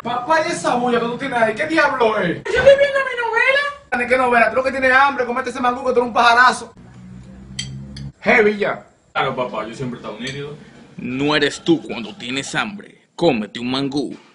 Papá, ¿y esa bulla que tú tienes ahí? ¿Qué diablo es? Yo estoy viendo mi novela. ¿De qué novela? Tú lo que tienes hambre, comete ese mangú que tú eres un pajarazo. Heavy ya. Claro, papá, yo siempre he estado nítido. No eres tú cuando tienes hambre. Cómete un mangú.